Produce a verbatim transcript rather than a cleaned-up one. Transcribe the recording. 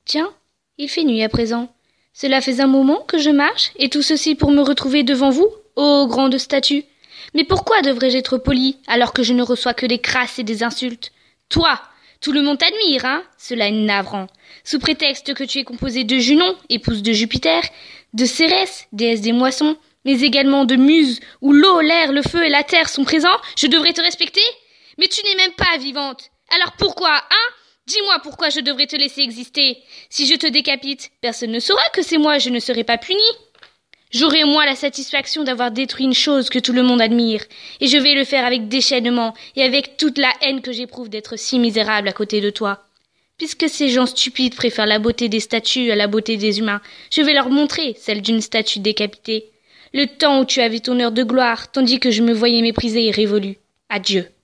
Tiens, il fait nuit à présent. Cela fait un moment que je marche, et tout ceci pour me retrouver devant vous, ô grande statue. Mais pourquoi devrais-je être poli, alors que je ne reçois que des crasses et des insultes? Toi, tout le monde t'admire, hein? Cela est navrant. Sous prétexte que tu es composée de Junon, épouse de Jupiter, de Cérès, déesse des moissons, mais également de Muse, où l'eau, l'air, le feu et la terre sont présents, je devrais te respecter? Mais tu n'es même pas vivante. Alors pourquoi, hein? Dis-moi pourquoi je devrais te laisser exister. Si je te décapite, personne ne saura que c'est moi, je ne serai pas punie. J'aurai au moins la satisfaction d'avoir détruit une chose que tout le monde admire, et je vais le faire avec déchaînement et avec toute la haine que j'éprouve d'être si misérable à côté de toi. Puisque ces gens stupides préfèrent la beauté des statues à la beauté des humains, je vais leur montrer celle d'une statue décapitée. Le temps où tu avais ton heure de gloire, tandis que je me voyais méprisée et révolue. Adieu.